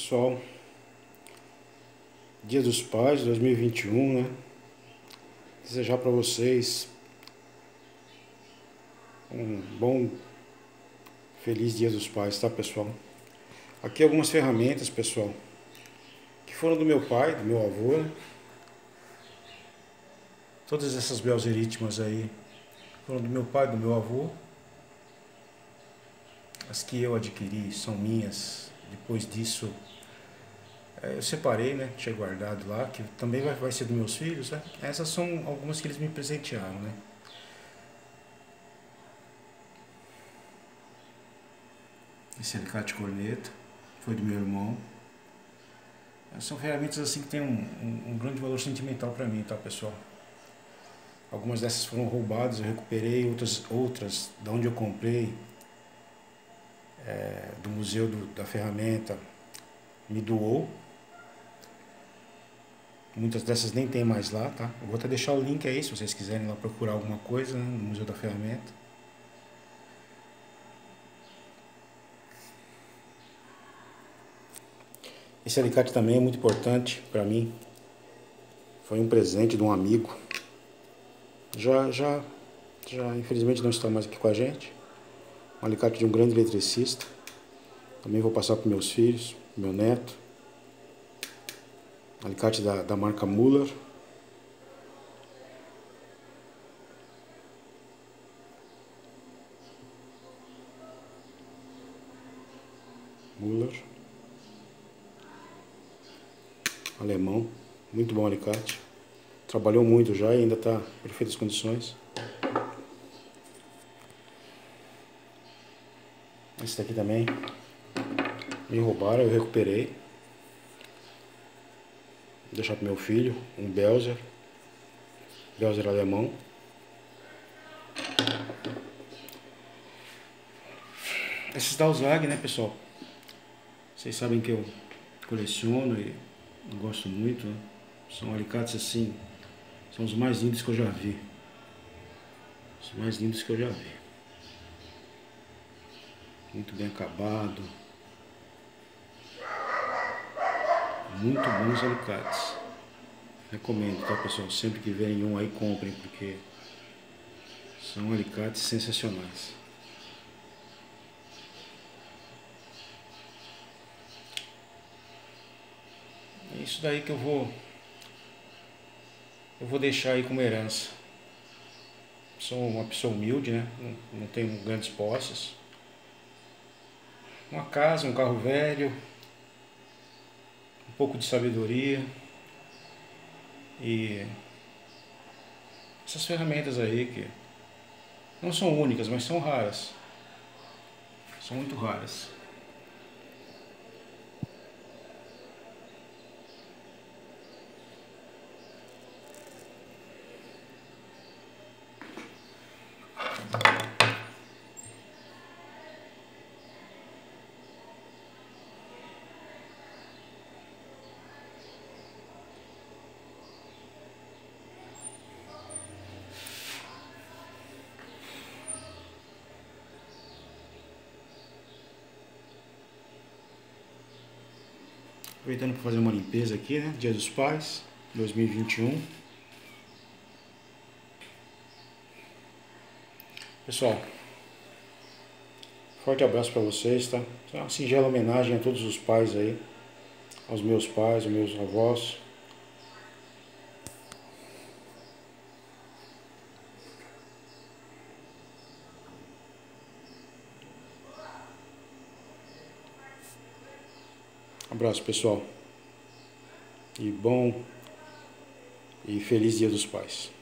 Pessoal, Dia dos Pais 2021, né? Desejar para vocês um bom, feliz Dia dos Pais, tá, pessoal? Aqui algumas ferramentas, pessoal, que foram do meu pai, do meu avô, né? Todas essas belzerítimas aí foram do meu pai, do meu avô. As que eu adquiri são minhas. Depois disso, eu separei, né? Tinha guardado lá, que também vai ser dos meus filhos, né? Essas são algumas que eles me presentearam, né? Esse alicate corneta foi do meu irmão. São ferramentas assim que tem um grande valor sentimental para mim, tá, pessoal? Algumas dessas foram roubadas, eu recuperei, outras da onde eu comprei, do museu da ferramenta, me doou. Muitas dessas nem tem mais lá, tá? Eu vou até deixar o link aí, se vocês quiserem lá procurar alguma coisa, né, no Museu da Ferramenta. Esse alicate também é muito importante para mim. Foi um presente de um amigo. Já infelizmente não está mais aqui com a gente. Um alicate de um grande eletricista. Também vou passar para meus filhos, meu neto. Alicate da marca Muller. Muller. Alemão. Muito bom alicate. Trabalhou muito já e ainda está em perfeitas condições. Esse daqui também me roubaram, eu recuperei. Vou deixar para meu filho, um Belzer alemão. Esses da Uzag, né, pessoal? Vocês sabem que eu coleciono e gosto muito, né? São alicates assim, são os mais lindos que eu já vi. Os mais lindos que eu já vi. Muito bem acabado. Muito bons alicates. Recomendo, tá, pessoal? Sempre que verem um aí, comprem, porque são alicates sensacionais. É isso daí que eu vou deixar aí como herança. Sou uma pessoa humilde, né? Não tenho grandes posses. Uma casa, um carro velho, um pouco de sabedoria e essas ferramentas aí que não são únicas, mas são raras. São muito raras. Aproveitando para fazer uma limpeza aqui, né? Dia dos Pais, 2021. Pessoal, forte abraço para vocês, tá? É uma singela homenagem a todos os pais aí, aos meus pais, aos meus avós. Abraço, pessoal. E bom e feliz Dia dos Pais.